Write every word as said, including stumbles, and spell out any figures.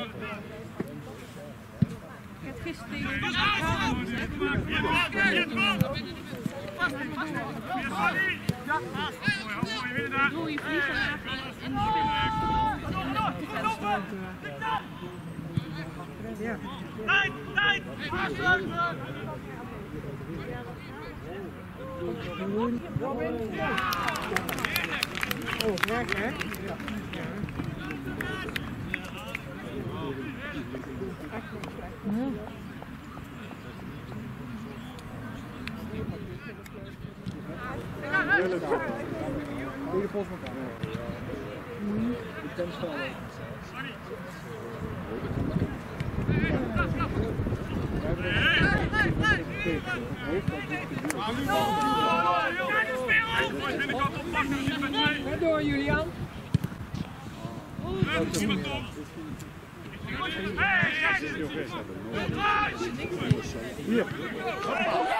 Ik heb gisteren tegen de kamer gezegd. Doe je vliegen in de Ja. Tijd, tijd! Oh, weg hè? Ja. Goeie post met elkaar. Ik ken spel. Ga door Julian. Hey, Hier.